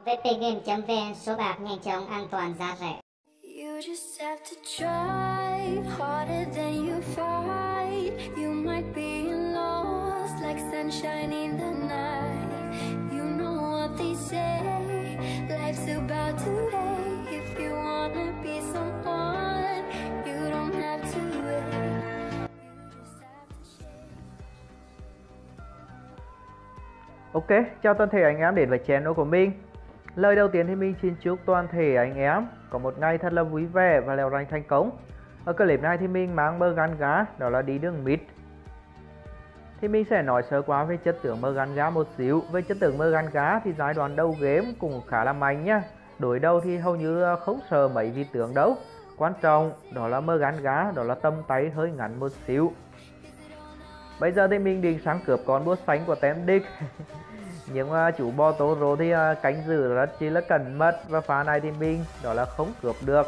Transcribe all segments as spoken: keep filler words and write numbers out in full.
vê pê game chấm vn, số bạc nhanh chóng, an toàn, giá rẻ. You just have to try harder than you fight. You might be lost like sunshine in the night. You know what they say, life's about today. If you wanna be someone, you don't have to wait. You just have to shake. Ok, chào toàn thể anh em đến với channel của mình. Lời đầu tiên thì mình xin chúc toàn thể anh em có một ngày thật là vui vẻ và leo rank thành công. Ở clip này thì mình mang Morgan Gá, đó là đi đường mid. Thì mình sẽ nói sơ qua về chất tướng Morgan Gá một xíu. Về chất tướng Morgan Gá thì giai đoạn đầu game cũng khá là mạnh nhá. Đối đầu thì hầu như không sợ mấy vị tướng đâu. Quan trọng đó là Morgan Gá, đó là tầm tay hơi ngắn một xíu. Bây giờ thì mình định sang cướp con búa xanh của tem địch. Nhưng mà chủ bo Toro thì canh giữ rất chỉ là cẩn mật, và pha này thì mình đó là không cướp được.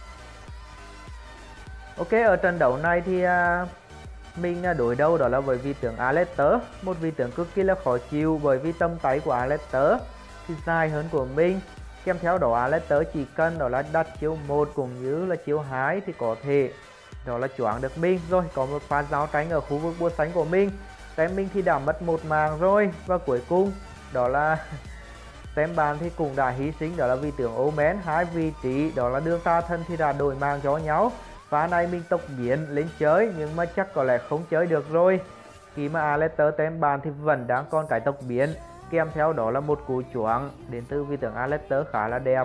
Ok, ở trận đấu này thì mình đối đầu đó là với vị tướng Aleister, một vị tướng cực kỳ là khó chịu, bởi vì tầm tay của Aleister thì dài hơn của mình. Kèm theo đó Aleister chỉ cần đó là đặt chiêu một cũng như là chiêu hai thì có thể đó là choáng được mình. Rồi có một pha giao tranh ở khu vực búa xanh của mình, tem mình thì đã mất một mạng rồi, và cuối cùng đó là tem bàn thì cũng đã hy sinh, đó là vị tướng Omen. Hai vị trí đó là đường ta thân thì đã đổi mạng cho nhau. Pha này mình tốc biến lên chơi nhưng mà chắc có lẽ không chơi được rồi, khi mà Aleister tem bàn thì vẫn đang còn cái tốc biến, kèm theo đó là một cú choáng đến từ vị tướng Aleister khá là đẹp.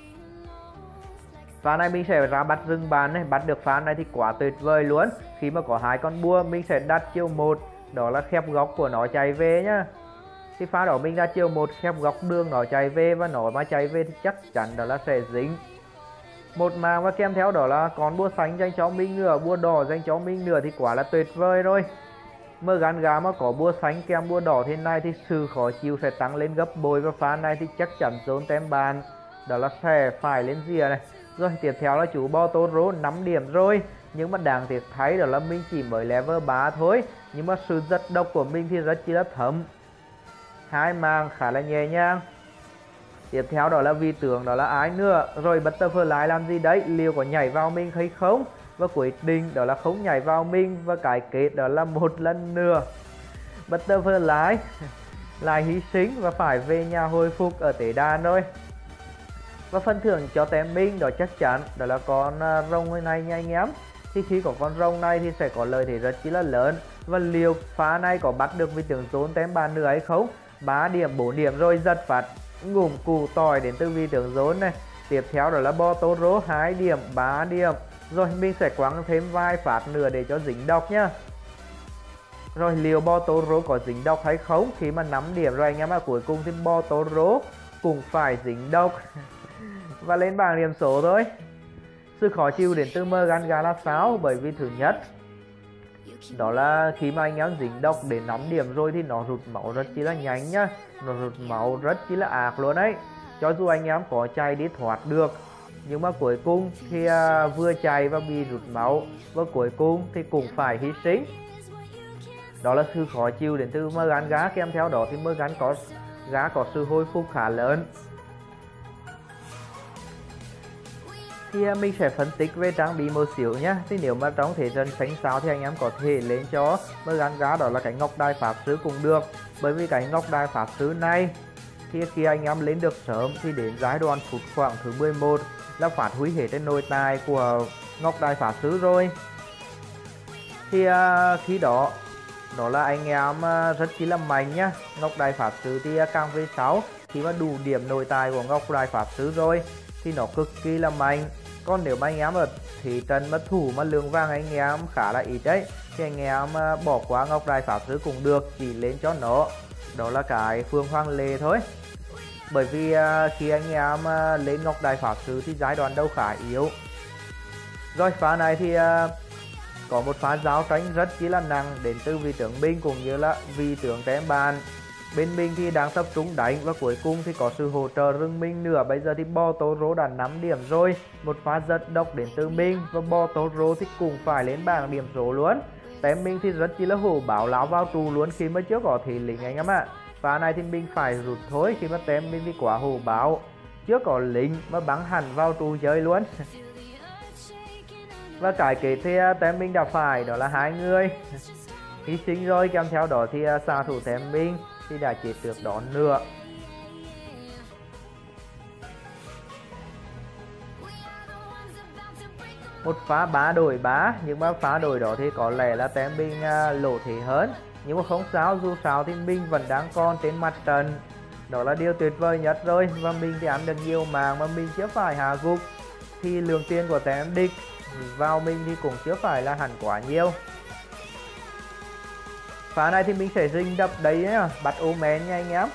Pha này mình sẽ ra bắt rừng bàn này, bắt được pha này thì quá tuyệt vời luôn. Khi mà có hai con búa mình sẽ đặt chiêu một, đó là khép góc của nó chạy về nhá. Thì pha đó mình đặt chiêu một khép góc đường nó chạy về, và nó mà chạy về thì chắc chắn đó là sẽ dính một màng, và kèm theo đó là con búa xanh dành cho mình nữa, búa đỏ dành cho mình nữa thì quá là tuyệt vời rồi. Morgan Gá mà có búa xanh kèm búa đỏ thế này thì sự khó chịu sẽ tăng lên gấp bội, và pha này thì chắc chắn zone tem bàn đó là sẽ phải lên rìa này. Rồi tiếp theo là chủ bo Toro năm điểm rồi, nhưng mà đáng tiếc thấy đó là mình chỉ mới level ba thôi, nhưng mà sự giật độc của mình thì rất chi là thấm, hai màng khá là nhẹ nhàng. Tiếp theo đó là vị tướng đó là ai nữa, rồi Butterfly làm gì đấy, liệu có nhảy vào mình hay không, và quyết định đó là không nhảy vào mình, và cái kết đó là một lần nữa Butterfly lại hy sinh và phải về nhà hồi phục ở tế đàn rồi. Và phần thưởng cho tem mình đó chắc chắn đó là con rồng này nha anh em. Thì khi có con rồng này thì sẽ có lợi thế rất chi là lớn, và liệu pha này có bắt được vị tướng zone tem bàn nữa hay không. Ba điểm bốn điểm rồi, giật phát ngủm củ tỏi đến từ vị tướng zone này. Tiếp theo đó là bo Toro hai điểm, ba điểm. Rồi mình sẽ quăng thêm vài phát nữa để cho dính độc nhá. Rồi liệu bo Toro có dính độc hay không, khi mà năm điểm rồi anh em ạ. Cuối cùng thì bo Toro cũng phải dính độc và lên bảng điểm số thôi. Sự khó chịu đến từ Morgan Gá là sao? Bởi vì thứ nhất đó là khi mà anh em dính độc đến năm điểm rồi thì nó rụt máu rất chi là nhanh nhá, nó rụt máu rất chi là ác luôn đấy. Cho dù anh em có chạy đi thoát được, nhưng mà cuối cùng thì à, vừa chạy và bị rụt máu, và cuối cùng thì cũng phải hy sinh. Đó là sự khó chịu đến từ Morgan Gá. Kèm theo đó thì Morgan có Gá có sự hồi phục khá lớn. Thì mình sẽ phân tích về trang bị một xíu nhé. Thì nếu mà trong thế trận xanh sao thì anh em có thể lên cho Morgan Gá đó là cái ngọc đài pháp sư cũng được. Bởi vì cái ngọc đài pháp sư này thì khi anh em lên được sớm thì đến giai đoạn phút khoảng thứ mười một là phát huy hết trên nội tài của ngọc đài pháp sư rồi. Thì uh, khi đó đó là anh em uh, rất chi là mạnh nhá. Ngọc đài pháp sư thì uh, càng về sau, khi mà đủ điểm nội tài của ngọc đài pháp sư rồi thì nó cực kỳ là mạnh. Còn nếu mà anh em ở thị trấn mà thủ mà lượng vàng anh em khá là ít đấy, thì anh em bỏ qua ngọc đài pháp sư cũng được, chỉ lên cho nó đó là cái phương hoàng lệ thôi. Bởi vì khi anh em lên ngọc đài pháp sư thì giai đoạn đầu khá yếu. Rồi pha này thì có một pha giao tranh rất chỉ là nặng đến từ vị tướng binh cũng như là vị tướng tem bàn. Bên mình thì đang tập trung đánh, và cuối cùng thì có sự hỗ trợ rừng mình nữa. Bây giờ thì bo Toro đã năm điểm rồi, một pha giật độc đến từ mình, và bo Toro thì cũng phải lên bảng điểm số luôn. Tem mình thì rất chỉ là hổ báo láo vào tù luôn khi mới chưa có thị lính anh em ạ. Pha này thì mình phải rút thôi khi mà tem mình bị quá hổ báo. Chưa có lính mà bắn hẳn vào trụ chơi luôn. Và cái kế thì tem mình đã phải đó là hai người hy sinh rồi, kèm theo đó thì xạ thủ tem mình thì đã chết trước đó nữa. Một phá ba đổi ba, nhưng mà phá đổi đó thì có lẽ là tem mình uh, lỗ thế hơn. Nhưng mà không sao, dù sao thì mình vẫn đang còn trên mặt trận. Đó là điều tuyệt vời nhất rồi. Và mình thì ăn được nhiều mạng mà mình chưa phải hạ gục. Thì lượng tiền của tem địch vào mình thì cũng chưa phải là hẳn quá nhiều. Phá này thì mình sẽ dình đập đấy nhá, bắt Omen nha anh em.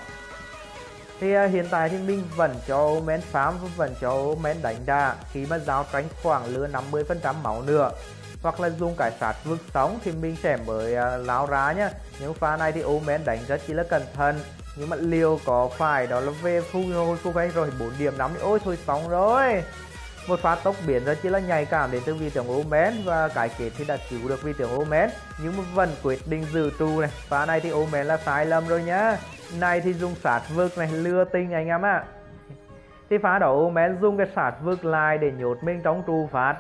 Thì uh, hiện tại thì mình vẫn cho Omen farm và vẫn cho Omen đánh đà khi mà giao tranh khoảng lừa năm mươi phần trăm máu nữa. Hoặc là dùng cái sát vực sống thì mình sẽ mới uh, lao ra nhá. Nhưng pha này thì Omen đánh rất chỉ là cẩn thận. Nhưng mà liều có phải đó là về thu hồi thu vay rồi bốn điểm năm thì ôi thôi xong rồi. Một pha tốc biến rất chỉ là nhạy cảm đến từ vị tướng Omen, và cái kết thì đã cứu được vị tướng Omen, nhưng mà vẫn quyết định giữ trụ này. Pha này thì Omen là sai lầm rồi nhá. Này thì dùng sát vực này lừa tinh anh em ạ. À. Thì pha đó Omen dùng cái sát vực lại để nhốt mình trong trụ phát.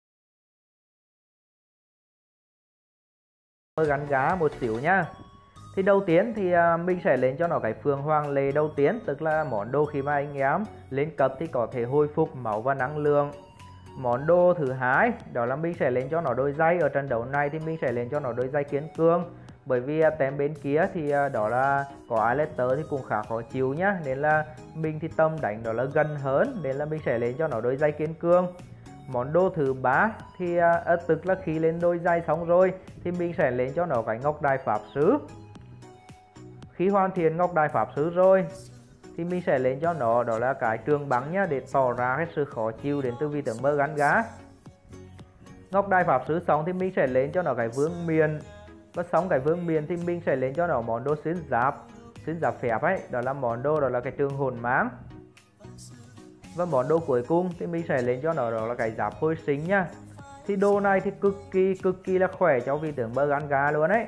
gắn gá một xíu nhá. Thì đầu tiên thì à, mình sẽ lên cho nó cái Phượng Hoàng Lệ đầu tiên, tức là món đồ khi mà anh em lên cấp thì có thể hồi phục máu và năng lượng. Món đồ thứ hai đó là mình sẽ lên cho nó đôi giày. Ở trận đấu này thì mình sẽ lên cho nó đôi giày kiên cường, bởi vì à, tem bên kia thì à, đó là có Aleister thì cũng khá khó chịu nhá, nên là mình thì tâm đánh đó là gần hơn, nên là mình sẽ lên cho nó đôi giày kiên cường. Món đồ thứ ba thì à, tức là khi lên đôi giày xong rồi thì mình sẽ lên cho nó cái ngọc đài pháp sư. Khi hoàn thiện ngọc đài pháp sư rồi thì mình sẽ lên cho nó đó là cái trường bắn nhá, để tỏ ra cái sự khó chịu đến từ vị tướng Morgana. Ngọc đài pháp sư xong thì mình sẽ lên cho nó cái vương miện, và xong cái vương miện thì mình sẽ lên cho nó món đồ xuyên giáp, xuyên giáp phép ấy, đó là món đồ đó là cái trường hồn máng. Và món đồ cuối cùng thì mình sẽ lên cho nó đó là cái giáp hồi sinh nhá. Thì đồ này thì cực kỳ cực kỳ là khỏe cho vị tướng Morgana luôn ấy.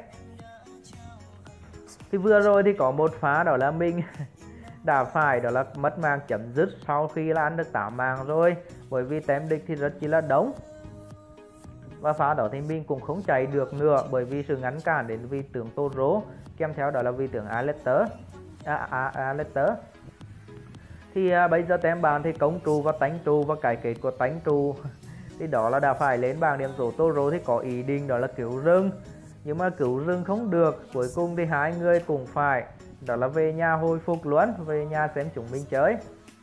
Thì vừa rồi thì có một phá đó là mình đã phải đó là mất mạng chấm dứt sau khi là ăn được tám mạng rồi, bởi vì tem địch thì rất chỉ là đống. Và phá đó thì mình cũng không chạy được nữa, bởi vì sự ngăn cản đến vị tướng Toro, kèm theo đó là vị tướng Aleister. À, à, Aleister. Thì à, bây giờ tem bàn thì công trụ và tánh trụ, và cái kết của tánh trụ thì đó là đã phải lên bảng điểm số. Toro thì có ý định đó là cứu rừng, nhưng mà cứu rừng không được, cuối cùng thì hai người cũng phải đó là về nhà hồi phục luôn, về nhà xem chúng mình chơi.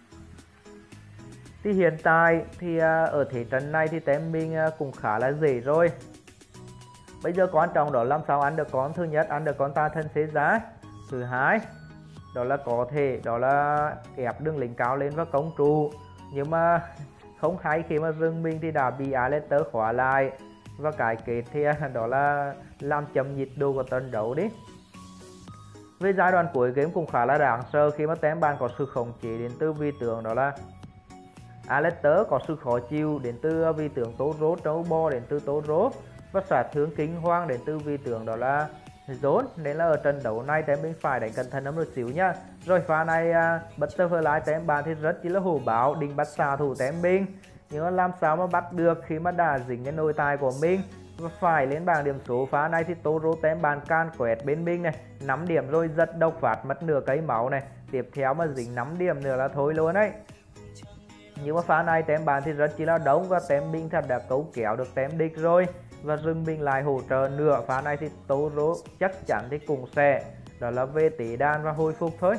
Thì hiện tại thì ở thế trận này thì tem mình cũng khá là dễ rồi. Bây giờ quan trọng đó làm sao ăn được con thứ nhất, ăn được con tà thần xế giá. Thứ hai đó là có thể đó là ép đường lính cao lên và công trụ, nhưng mà không hay khi mà rừng mình thì đã bị Aleister khóa lại, và cái kết thì đó là làm chậm nhịp đồ của trận đấu đi. Về giai đoạn cuối game cũng khá là đáng sợ, khi mà tem bàn có sự khống chế đến từ vị tướng đó là Aleister, có sự khó chịu đến từ vị tướng Toro, trâu bò đến từ Toro, và sát thương kinh hoàng đến từ vị tướng đó là John. Nên là ở trận đấu này tem mình phải đánh cẩn thận hơn một xíu nhá. Rồi pha này uh, Butterfly tem bàn thì rất chỉ là hổ báo, định bắt xạ thủ tem mình, nhưng mà làm sao mà bắt được khi mà đã dính cái nội tài của mình. Và phải lên bảng điểm số. Pha này thì Toro tem bàn can quẹt bên mình này, năm điểm rồi, giật độc phát mất nửa cây máu này, tiếp theo mà dính năm điểm nữa là thôi luôn đấy. Nhưng mà pha này tem bàn thì rất chỉ là đông, và tem mình thật đã cấu kéo được tem địch rồi, và rừng mình lại hỗ trợ nữa. Pha này thì Toro chắc chắn thì cũng sẽ đó là về tỷ đàn và hồi phục thôi.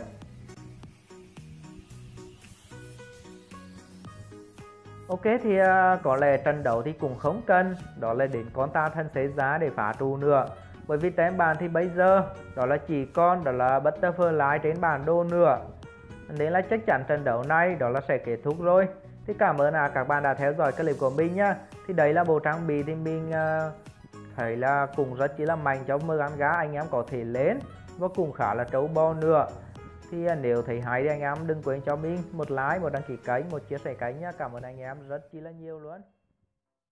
Ok thì uh, có lẽ trận đấu thì cũng không cần đó là đến con tà thần xế giá để phá trụ nữa, bởi vì tem bàn thì bây giờ đó là chỉ còn đó là Butterfly trên bản đồ nữa, nên là chắc chắn trận đấu này đó là sẽ kết thúc rồi. Thì cảm ơn à, các bạn đã theo dõi clip của mình nhá. Thì đấy là bộ trang bị thì mình uh, thấy là cũng rất chỉ là mạnh cho Morgana, anh em có thể lên, và cũng khá là trâu bò nữa. Thì uh, nếu thấy hay thì anh em đừng quên cho mình một like, một đăng ký kênh, một chia sẻ kênh nhá. Cảm ơn anh em rất chi là nhiều luôn.